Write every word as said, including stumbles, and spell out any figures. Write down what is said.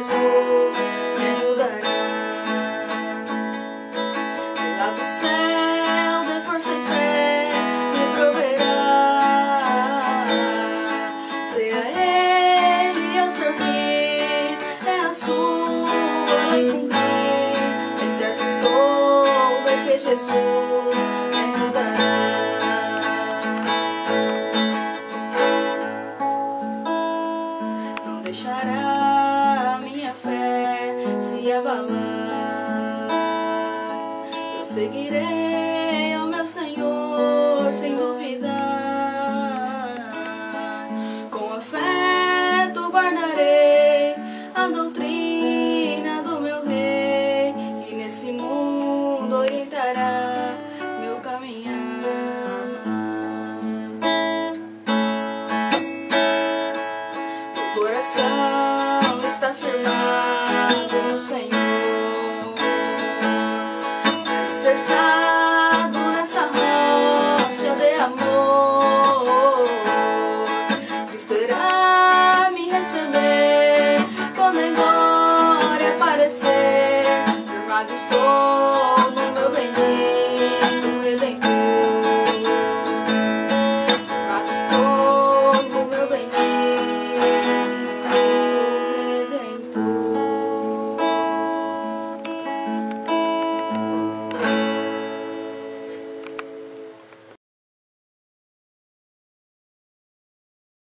Jesus me ajudará. Lá do céu, de força e fé, me proverá. Se a Ele eu servir, é a sua lei cumprir. Bem certo estou, ver que Jesus me ajudará. Não deixará minha fé se abalar. Eu seguirei ao meu Senhor sem duvidar. Com afeto guardarei a doutrina do meu Rei, que nesse mundo orientará meu caminhar. Meu coração está firmado no Senhor, alicerçado nessa rocha de amor. Cristo irá me receber quando em glória aparecer. Firmado estou